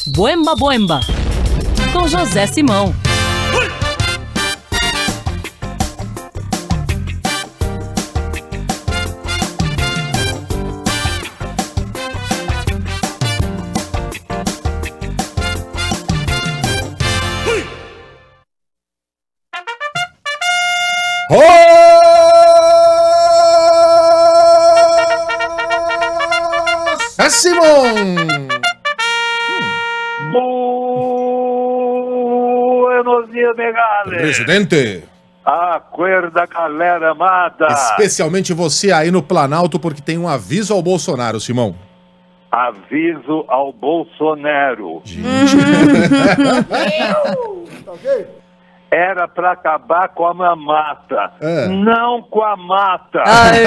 Boemba Boemba, com José Simão. É Simão! Buenos dias, Megale. Presidente! Acorda, galera amada. Especialmente você aí no Planalto, porque tem um aviso ao Bolsonaro, Simão. Aviso ao Bolsonaro. Era pra acabar com a mamata, não com a mata.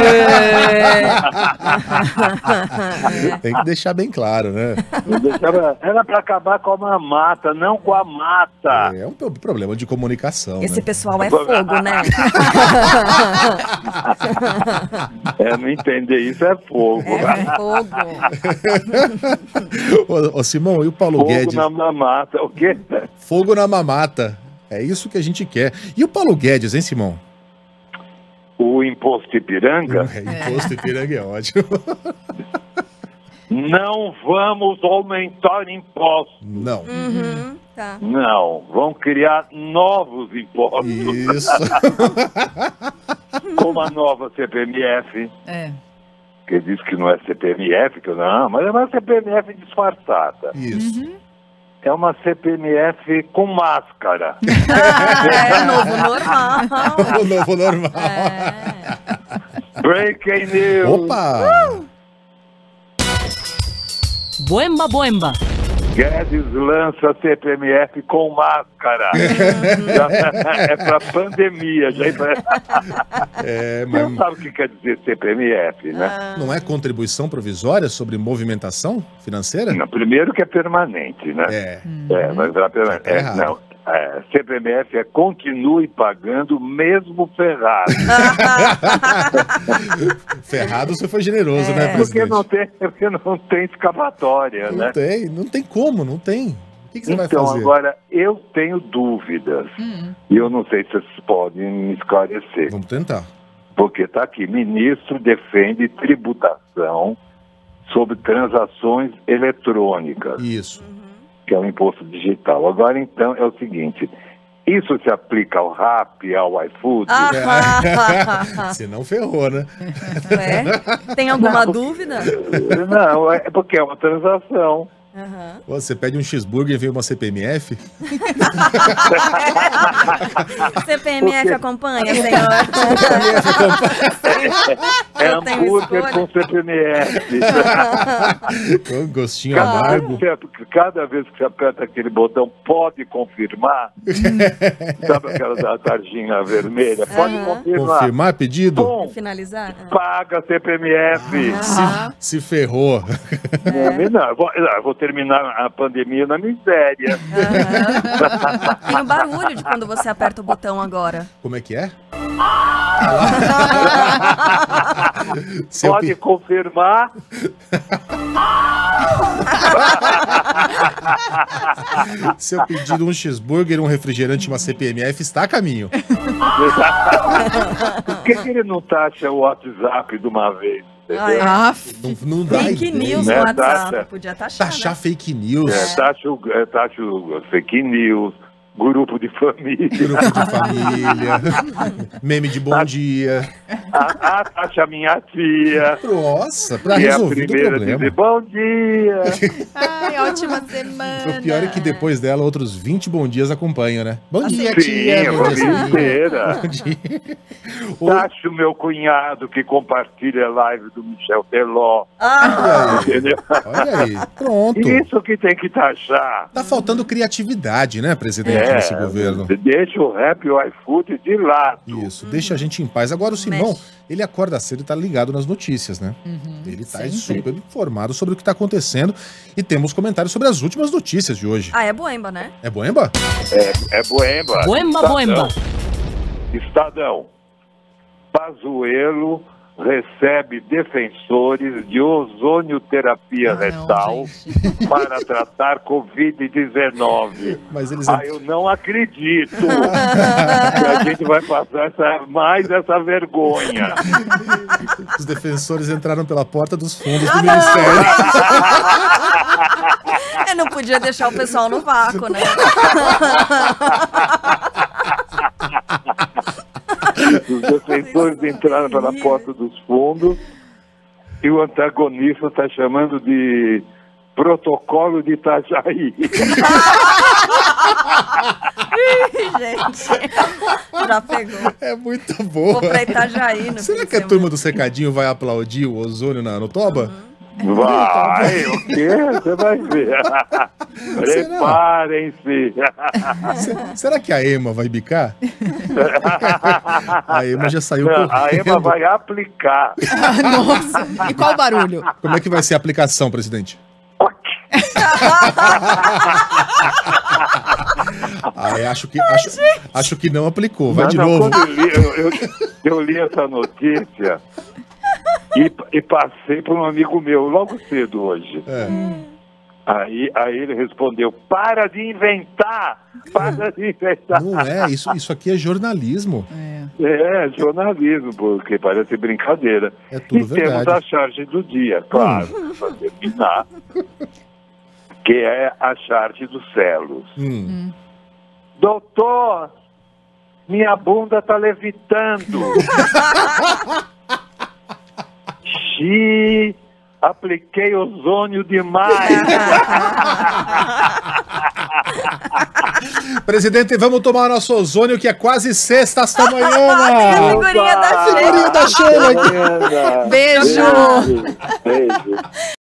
Tem que deixar bem claro, né? Era pra acabar com a mamata, não com a mata. É um problema de comunicação. Esse né? pessoal é fogo, né? Não entender isso é fogo. É fogo. Ô, Simão, e o Paulo Fogo Guedes? na mamata, o quê? Fogo na mamata. É isso que a gente quer. E o Paulo Guedes, hein, Simão? O imposto Ipiranga? Imposto Ipiranga é ótimo. Não vamos aumentar impostos. Não. Tá. Não, vão criar novos impostos. Isso. Como a nova CPMF. Que diz que não é CPMF, que não, mas é uma CPMF disfarçada. Isso. É uma CPMF com máscara. É o novo normal. O novo normal. Breaking news. Opa! Boemba Boemba, Guedes lança CPMF com máscara. É pra pandemia. Você Mas não sabe o que quer dizer CPMF, né? não é contribuição provisória sobre movimentação financeira? Não, primeiro que é permanente, né? Mas é permanente. Tá errado. CPMF é continue pagando mesmo ferrado. Ferrado você foi generoso, né, presidente? Porque não tem escapatória, né? Não tem como, não tem. O que você vai Então, fazer? agora, eu tenho dúvidas. E eu não sei se vocês podem me esclarecer. Vamos tentar. Porque está aqui, ministro defende tributação sobre transações eletrônicas. Isso. Que é o imposto digital. Agora, então, é o seguinte, isso se aplica ao Rappi, ao iFood? Se não ferrou, né? Tem alguma dúvida? Não, é porque é uma transação. Você pede um cheeseburger e vem uma CPMF? CPMF acompanha, senhor? É hambúrguer com CPMF. Com um gostinho amargo. Cada vez que você aperta aquele botão, pode confirmar. Sabe aquela tarjinha vermelha? Pode confirmar. Confirmar pedido? Bom, Finalizar? paga CPMF. Se ferrou. Não, eu vou terminar a pandemia na miséria. Tem o barulho de quando você aperta o botão agora. Como é que é? Pode confirmar. Se eu pedir um cheeseburger, um refrigerante e uma CPMF, está a caminho. Por que ele não taxa o WhatsApp de uma vez? Não dá Fake ideia. news no Né? WhatsApp. Podia taxar, Taxar né? fake news. Taxa o fake news, grupo de família. Grupo de família. Meme de bom dia. Taxa minha tia. Nossa, pra Que é a resolver o primeira a problema. dizer bom dia. Ai, ótima semana. O pior é que depois dela, outros 20 bom dias acompanham, né? Bom dia, Sim, tia. a Bom dia, família tia. inteira. Bom dia. Taxa o meu cunhado que compartilha a live do Michel Teló. Entendeu? Olha aí, pronto. Isso que tem que taxar. Tá faltando criatividade, né, presidente, nesse governo? Deixa o rap e o iFood de lado. Isso, deixa a gente em paz. Agora o Simão, ele acorda cedo e tá ligado nas notícias, né? Ele tá super informado sobre o que tá acontecendo e temos comentários sobre as últimas notícias de hoje. É boemba, né? É boemba? É boemba. Boemba Boemba. Estadão. Pazuello recebe defensores de ozonioterapia retal para tratar Covid-19. Mas eles... eu não acredito que a gente vai passar mais essa vergonha. Os defensores entraram pela porta dos fundos do Ministério. Eu não podia deixar o pessoal no vácuo, né? Os defensores entraram pela porta dos fundos e o antagonista está chamando de protocolo de Itajaí. Gente, já pegou. É muito boa. Vou pra Itajaí. Será que a turma do Secadinho vai aplaudir o ozônio no toba? Vai, o quê? Você vai ver. Preparem-se. Será que a Ema vai bicar? A Ema já saiu correndo. A Ema vai aplicar. Nossa, e qual o barulho? Como é que vai ser a aplicação, presidente? Acho que não aplicou. Vai de novo. Eu li essa notícia e passei para um amigo meu logo cedo hoje. Aí ele respondeu: para de inventar! Para de inventar! Não é, isso aqui é jornalismo. É jornalismo, porque parece brincadeira. É tudo verdade. Temos a charge do dia, claro, para terminar, que é a charge dos Celos. Doutor, minha bunda tá levitando. Apliquei ozônio demais. Presidente, vamos tomar nosso ozônio, que é quase sexta esta manhã. Figurinha da Sheila. Figurinha da Sheila. Beijo. Beijo.